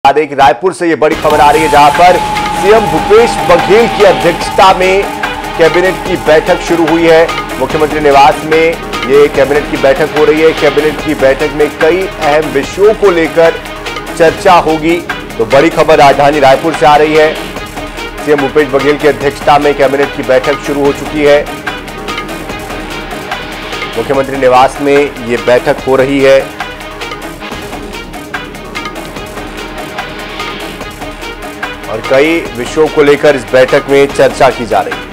रायपुर से ये बड़ी खबर आ रही है, जहां पर सीएम भूपेश बघेल की अध्यक्षता में कैबिनेट की बैठक शुरू हुई है। मुख्यमंत्री निवास में ये कैबिनेट की बैठक हो रही है। कैबिनेट की बैठक में कई अहम विषयों को लेकर चर्चा होगी। तो बड़ी खबर राजधानी रायपुर से आ रही है। सीएम भूपेश बघेल की अध्यक्षता में कैबिनेट की बैठक शुरू हो चुकी है। मुख्यमंत्री निवास में ये बैठक हो रही है। और कई विषयों को लेकर इस बैठक में चर्चा की जा रही है।